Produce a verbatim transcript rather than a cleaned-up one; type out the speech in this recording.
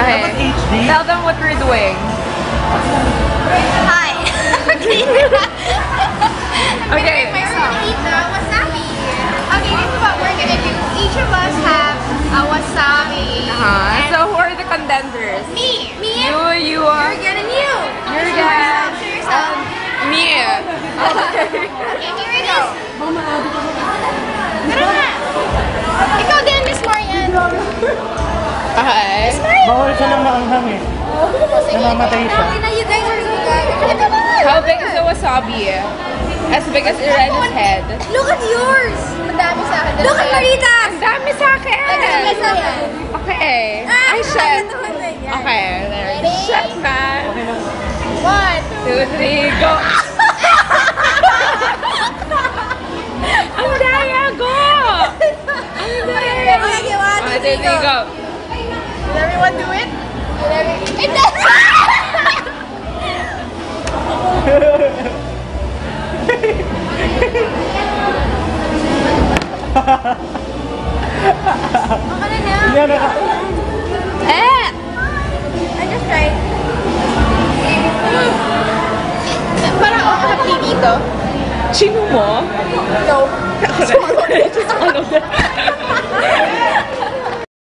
Okay. Tell them what we're doing. Hi. Okay. Okay. We're gonna eat the wasabi. Okay, this is what we're gonna do. Each of us have a wasabi. Uh-huh. So who are the contenders? Me. Me. You, you are. Jurgen and you. Jurgen. Um, Me. Okay, here we go. Tara na. Ikaw din, Miss Marian. Okay. Miss Marian. Bawal siya ng maanghang eh. Namamatay siya. Okay na, you guys are so good. Ito na. How big is the wasabi? As big as Irene's head. Look at yours. Madami sa akin. Look at Marita's. Ang dami sa akin. Madami sa akin. Okay. Ay, shit. Okay. There. Shit, man. One, Two, three, go. Ang daya, go. Ang daya. Okay, one, two, One, two, three, three, go. Did everyone do it? Did everyone? It does. Okay na. Yan na. Eh! I just tried. Parang ako happy dito. Chino mo? No. Ako na. Just follow them.